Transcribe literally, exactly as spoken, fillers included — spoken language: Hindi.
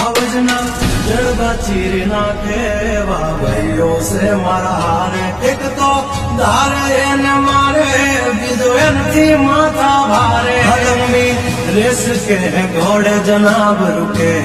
आवजना जड़बा चीर नाखे भाइयों से मारा हारे एक तो धारे न मारे विदोयन थी माथा भारे हलमी रेस के घोड़े जनाब रुके।